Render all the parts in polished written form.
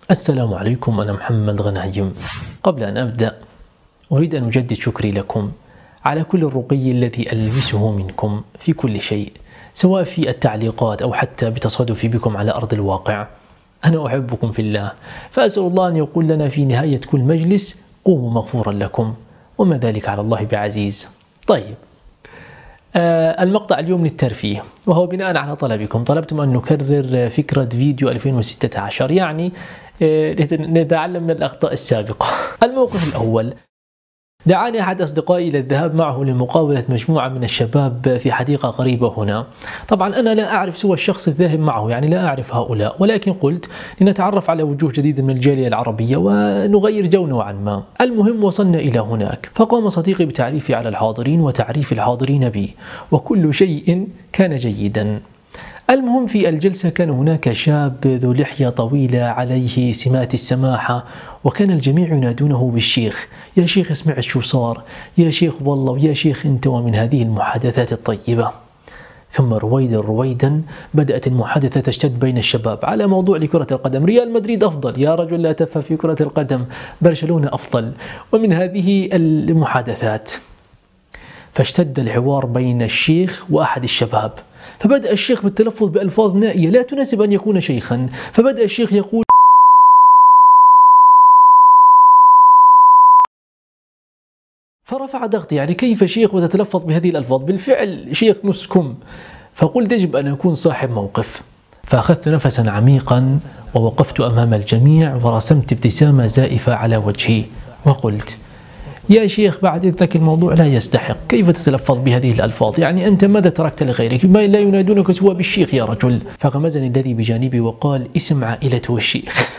السلام عليكم، أنا محمد غنايم. قبل أن أبدأ أريد أن أجدد شكري لكم على كل الرقي الذي ألمسه منكم في كل شيء، سواء في التعليقات أو حتى بتصادفي بكم على أرض الواقع. أنا أحبكم في الله، فأسأل الله أن يقول لنا في نهاية كل مجلس قوموا مغفورا لكم، وما ذلك على الله بعزيز. طيب، المقطع اليوم للترفيه، وهو بناء على طلبكم. طلبتم أن نكرر فكرة فيديو 2016، يعني نتعلم من الأخطاء السابقة. الموقف الأول: دعاني أحد أصدقائي إلى الذهاب معه لمقابلة مجموعة من الشباب في حديقة قريبة هنا. طبعا أنا لا أعرف سوى الشخص الذاهب معه، يعني لا أعرف هؤلاء، ولكن قلت لنتعرف على وجوه جديدة من الجالية العربية ونغير جو نوعا ما. المهم وصلنا إلى هناك، فقام صديقي بتعريفي على الحاضرين وتعريف الحاضرين بي، وكل شيء كان جيدا. المهم في الجلسة كان هناك شاب ذو لحية طويلة عليه سمات السماحة، وكان الجميع ينادونه بالشيخ. يا شيخ اسمع شو صار، يا شيخ والله، ويا شيخ انت، ومن هذه المحادثات الطيبة. ثم رويدا بدأت المحادثة تشتد بين الشباب على موضوع لكرة القدم. ريال مدريد أفضل، يا رجل لا تفهم في كرة القدم، برشلونة أفضل، ومن هذه المحادثات. فاشتد الحوار بين الشيخ وأحد الشباب، فبدأ الشيخ بالتلفظ بألفاظ نائية لا تناسب أن يكون شيخا. فبدأ الشيخ يقول: فرفع ضغطي، يعني كيف شيخ وتتلفظ بهذه الألفاظ؟ بالفعل شيخ نسكم. فقلت يجب أن أكون صاحب موقف، فأخذت نفسا عميقا ووقفت أمام الجميع ورسمت ابتسامة زائفة على وجهي وقلت: يا شيخ بعد إذنك الموضوع لا يستحق، كيف تتلفظ بهذه الألفاظ؟ يعني أنت ماذا تركت لغيرك؟ ما لا ينادونك سوى بالشيخ يا رجل. فغمزني الذي بجانبي وقال: اسم عائلته الشيخ.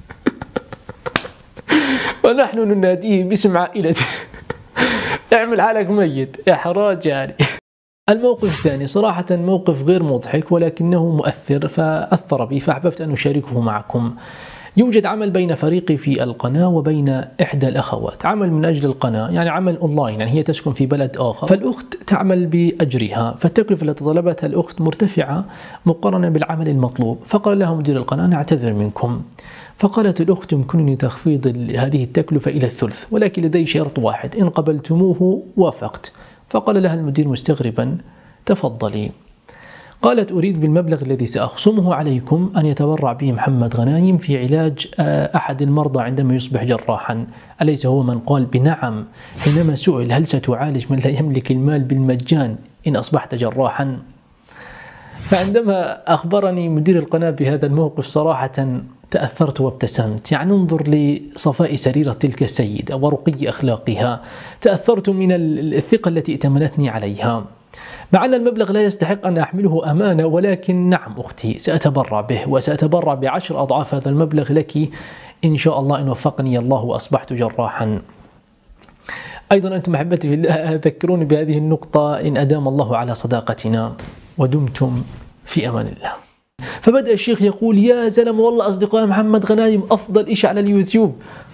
ونحن نناديه باسم عائلته. اعمل حالك ميت يا حراج يعني. الموقف الثاني صراحة موقف غير مضحك ولكنه مؤثر، فأثر بي، فأحببت أن أشاركه معكم. يوجد عمل بين فريقي في القناة وبين إحدى الأخوات، عمل من أجل القناة، يعني عمل أونلاين، يعني هي تسكن في بلد آخر، فالأخت تعمل بأجرها، فالتكلفة التي طلبتها الأخت مرتفعة مقارنة بالعمل المطلوب. فقال لها مدير القناة: نعتذر منكم. فقالت الأخت: يمكنني تخفيض هذه التكلفة إلى الثلث، ولكن لدي شرط واحد، إن قبلتموه وافقت. فقال لها المدير مستغربا: تفضلي. قالت: أريد بالمبلغ الذي سأخصمه عليكم أن يتبرع به محمد غنايم في علاج أحد المرضى عندما يصبح جراحا. أليس هو من قال بنعم حينما سئل: هل ستعالج من لا يملك المال بالمجان إن أصبحت جراحا؟ فعندما أخبرني مدير القناة بهذا الموقف صراحة تأثرت وابتسمت، يعني انظر لصفاء سريرة تلك السيدة ورقي أخلاقها. تأثرت من الثقة التي ائتمنتني عليها، مع أن المبلغ لا يستحق أن أحمله أمانة، ولكن نعم أختي سأتبرع به، وسأتبرع ب10 أضعاف هذا المبلغ لك إن شاء الله إن وفقني الله وأصبحت جراحا. أيضا أنتم أحبتي في الله ذكروني بهذه النقطة إن أدام الله على صداقتنا، ودمتم في أمان الله. فبدأ الشيخ يقول: يا زلمة والله أصدقاء محمد غنايم أفضل إشي على اليوتيوب.